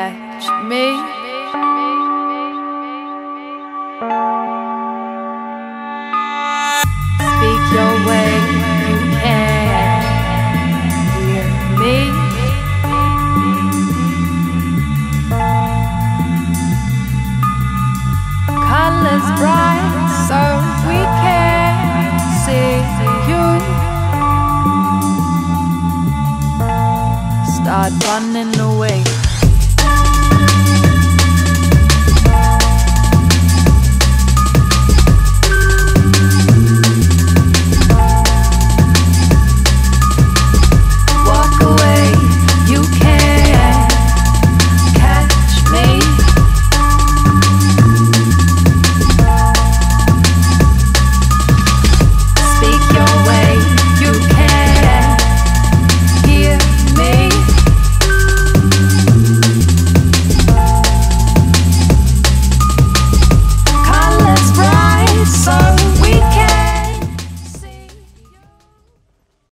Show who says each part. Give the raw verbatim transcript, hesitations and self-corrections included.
Speaker 1: catch me. Speak your way, you can't hear me. Colors bright so we can see you. Start running